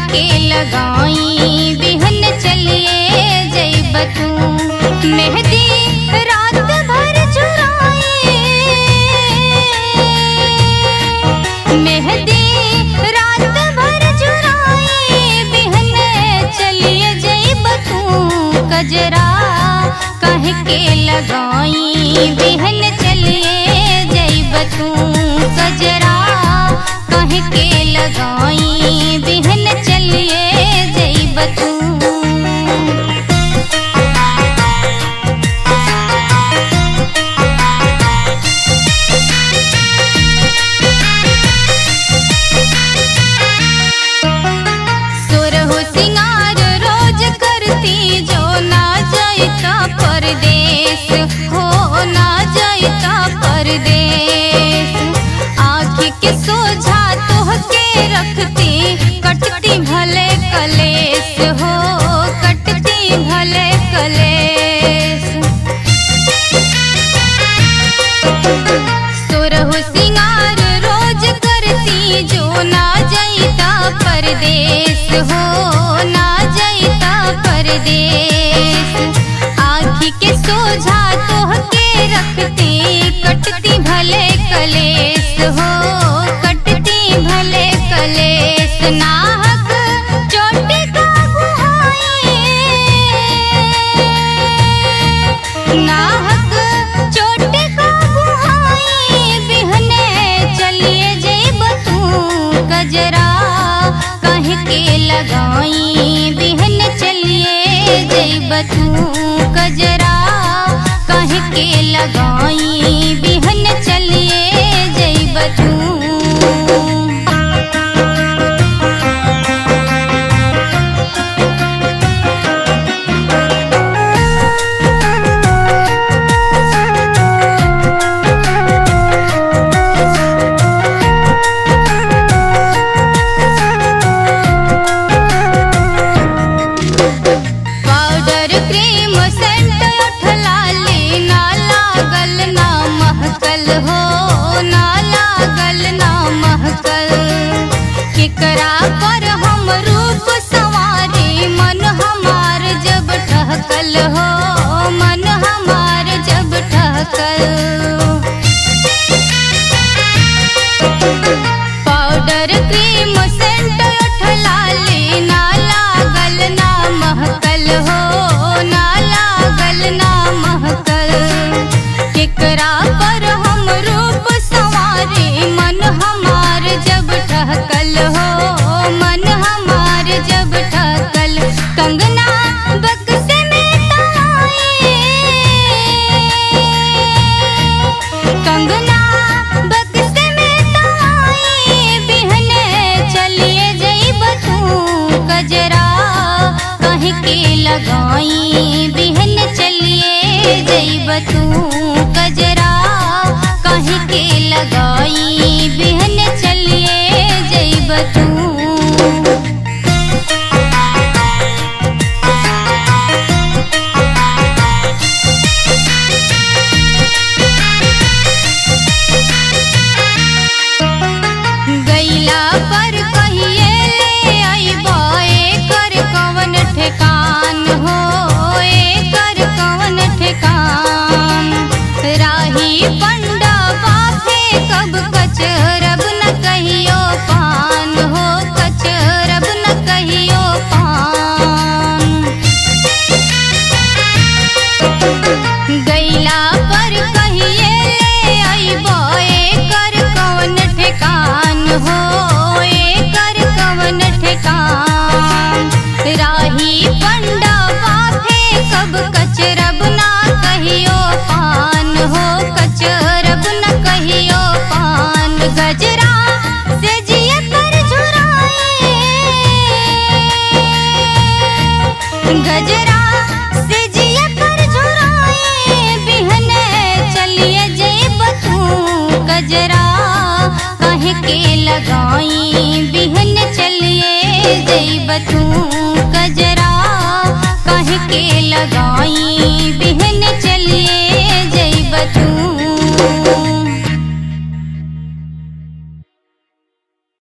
के लगाई बिहन चलिए जइब तू। मेहंदी रात भर झुराए, मेहंदी रात भर झुराए बिहन चलिए जइब तू। गजरा कह के लगाई बिहन चलिए जइब तू। गजरा कह के लगाई बिहन चलिए जइब तू। सुरहु सिंगार रोज करती जो ना जाइता परदेस, हो ना जाइता परदेस। आँख के सोझा तोहके रखती कटती भले कलेस, हो कटती भले कलेस। सुरहु सिंगार रोज करती जो ना जाइता परदेस, हो ना जाइता परदेस। आँख के सोझा तोहके रखती कटती भले कलेस, हो कटती भले कलेस। नाहक चोटी का गुहाए, नाहक चोटी का गुहाए बिहने चलिए जइब तू। गजरा कह के लगाई बिहन चलिए जइब तू। गजरा कह के लगाई बिहन चलिए जइब तू। पाउडर क्रीम सेंट उठलाली ना लागल ना महकल, हो ना लागल ना महकल। केकरा पर हम रूप सवारी मन हमार जब ठहकल, हो मन हमार जब ठहकल। पाउडर क्रीम सेंट उठलाली ना लागल ना महकल, हो ना लागल ना महकल। केकरा पर हम रूप सवारी मन हमार जब ठहकल, हो मन हमार जब ठहकल। कंगना बक्से में टंगाए, कंगना बक्से में टंगाए बिहने चलिए जइब तू। गजरा कह के लगाई बिहन चलिए जइब तू। गजरा कह के लगाई बिहन चलिए जइब तू। गैला पर कहिए ले अइबा एकर कवन ठेकान, हो एकर कवन ठेकान। राही पंडा बाफे कब कचरब न कहियो पान, हो कचरब न कहियो पान। गैला पर कहिए ले अइबा एकर कवन ठेकान, हो एकर कवन ठेकान। राही पंडा बाफे कब कचरब ना कहियो पान, हो कचरब न कहियो पान। गजरा से जिए पर झुराए, गजरा से जिए पर झुराए बिहने चलिए जइब तू। गजरा कह के लगाई